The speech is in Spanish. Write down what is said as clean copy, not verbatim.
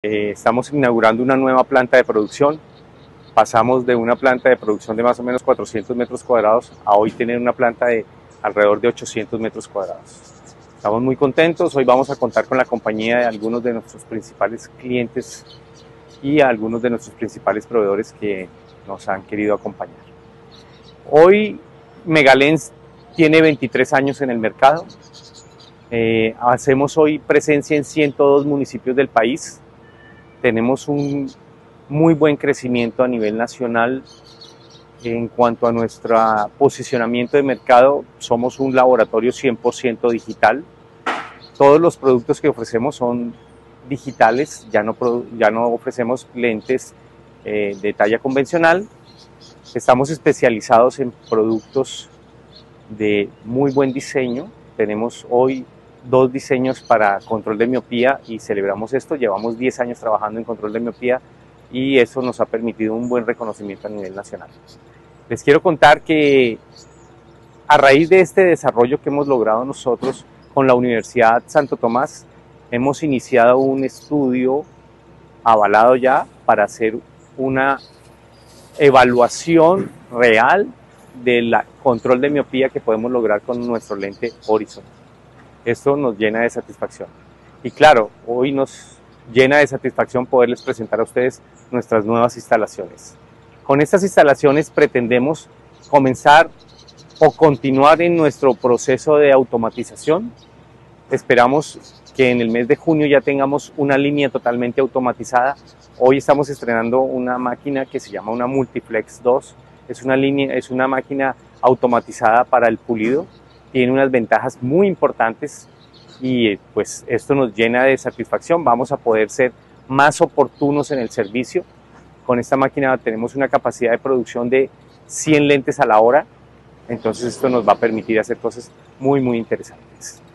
Estamos inaugurando una nueva planta de producción. Pasamos de una planta de producción de más o menos 400 metros cuadrados a hoy tener una planta de alrededor de 800 metros cuadrados. Estamos muy contentos. Hoy vamos a contar con la compañía de algunos de nuestros principales clientes y algunos de nuestros principales proveedores que nos han querido acompañar. Hoy Megalens tiene 23 años en el mercado. Hacemos hoy presencia en 102 municipios del país. Tenemos un muy buen crecimiento a nivel nacional. En cuanto a nuestro posicionamiento de mercado, somos un laboratorio 100% digital. Todos los productos que ofrecemos son digitales, ya no ofrecemos lentes de talla convencional. Estamos especializados en productos de muy buen diseño. Tenemos hoy 2 diseños para control de miopía y celebramos esto. Llevamos 10 años trabajando en control de miopía y eso nos ha permitido un buen reconocimiento a nivel nacional. Les quiero contar que a raíz de este desarrollo que hemos logrado nosotros con la Universidad Santo Tomás, hemos iniciado un estudio avalado ya para hacer una evaluación real del control de miopía que podemos lograr con nuestro lente Horizon. Esto nos llena de satisfacción. Y claro, hoy nos llena de satisfacción poderles presentar a ustedes nuestras nuevas instalaciones. Con estas instalaciones pretendemos comenzar o continuar en nuestro proceso de automatización. Esperamos que en el mes de junio ya tengamos una línea totalmente automatizada. Hoy estamos estrenando una máquina que se llama una Multiflex 2. Es una máquina automatizada para el pulido. Tiene unas ventajas muy importantes y pues esto nos llena de satisfacción. Vamos a poder ser más oportunos en el servicio. Con esta máquina tenemos una capacidad de producción de 100 lentes a la hora. Entonces esto nos va a permitir hacer cosas muy interesantes.